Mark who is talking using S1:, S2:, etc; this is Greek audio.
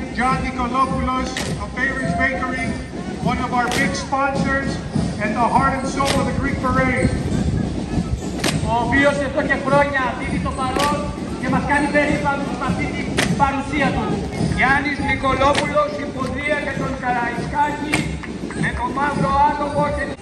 S1: John Nicolopoulos of Favors Bakery, one of our big sponsors and the heart and soul of the Greek Parade.
S2: Ο οποίος εδώ και χρόνια δίνει το παρόν και μας κάνει περήφανους με αυτή την παρουσία του. Γιάννης Νικολόπουλος, Συμποδία και τον Καραϊσκάκη με το μαύρο άτομο και